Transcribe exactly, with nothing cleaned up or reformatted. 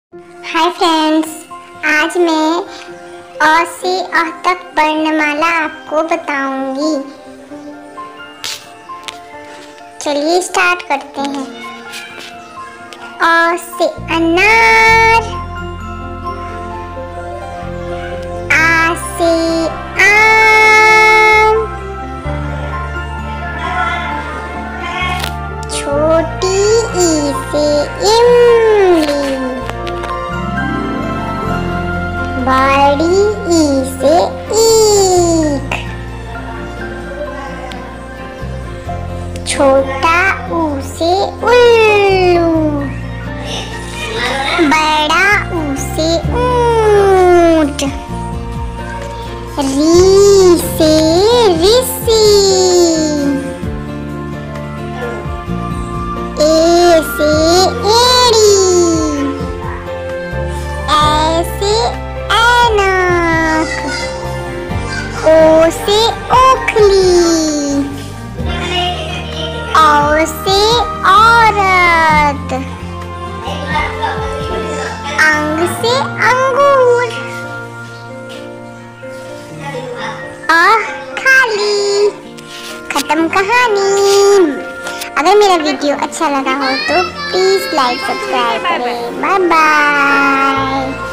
Hi friends, आज मैं अ से अ तक वर्णमाला आपको बताऊंगी। चलिए स्टार्ट करते हैं। अ से अनार, आ से आम, छोटी ई से इमली, बड़ी ई से ईख, छोटा ऊ से उल्लू, बड़ा ऊ से ऊंट, री से ऋषि, ए से एड़ी, ए से ऐनक, ओ से ओखली, औ से औरत, अंग से अंगूर, अ खाली। खत्म कहानी। अगर मेरा वीडियो अच्छा लगा हो तो प्लीज लाइक सब्सक्राइब करें। Bye bye.